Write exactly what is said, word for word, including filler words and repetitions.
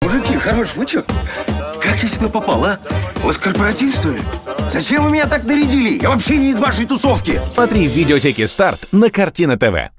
Мужики, хорош, вы чё? Как я сюда попал, а? У вас корпоратив, что ли? Зачем вы меня так нарядили? Я вообще не из вашей тусовки. Смотри в видеотеке «Старт» на Картина ТВ.